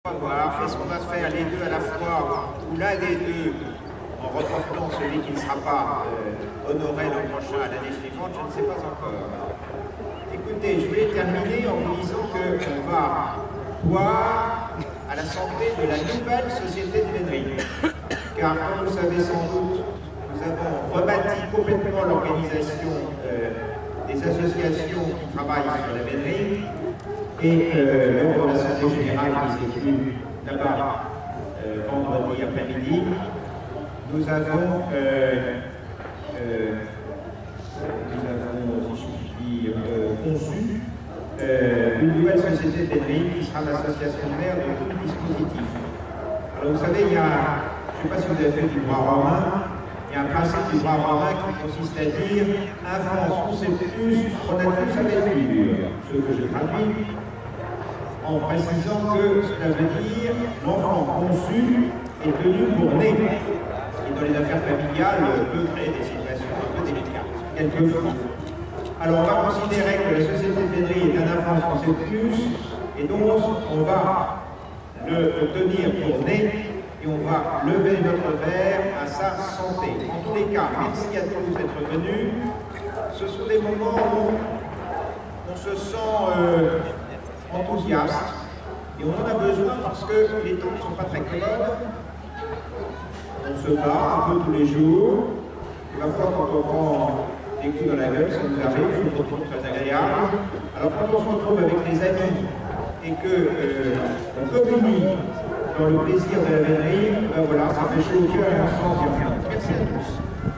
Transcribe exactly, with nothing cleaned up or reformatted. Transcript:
On va voir, est-ce qu'on va faire les deux à la fois, ou l'un des deux, en reportant celui qui ne sera pas euh, honoré l'an prochain à l'année suivante, je ne sais pas encore. Écoutez, je voulais terminer en vous disant qu'on va boire à la santé de la nouvelle société de vénerie. Car, comme vous le savez sans doute, nous avons rebâti complètement l'organisation euh, des associations qui travaillent sur la vénerie. Et euh, lors de l'Assemblée générale qui s'est tenue là-bas euh, vendredi après-midi, nous avons, euh, euh, nous avons si je puis dire, euh, conçu euh, une nouvelle société de vénerie qui sera l'association mère de tout le dispositif. Alors vous savez, il y a, je ne sais pas si vous avez fait du droit romain, il y a un principe du droit romain qui consiste à dire infans conceptus pronatus avetur, ce que je traduis en précisant que cela veut dire l'enfant conçu est tenu pour né. Et dans les affaires familiales, peut créer des situations un peu délicates, quelquefois. Alors on va considérer que la société de vénerie est un enfant conceptus, et donc on va le tenir pour né, et on va lever notre verre à sa santé. En tous les cas, merci à tous d'être venus. Ce sont des moments où on se sent euh, enthousiaste, et on en a besoin parce que les temps ne sont pas très commodes. On se bat un peu tous les jours, et parfois quand on prend des coups dans la gueule, ça nous arrive, c'est une retrouve très agréable. Alors quand on se retrouve avec les amis et que euh, on communique dans le plaisir de la vénerie, ben voilà, ça fait chaud au cœur et on se sent bien. Merci à tous.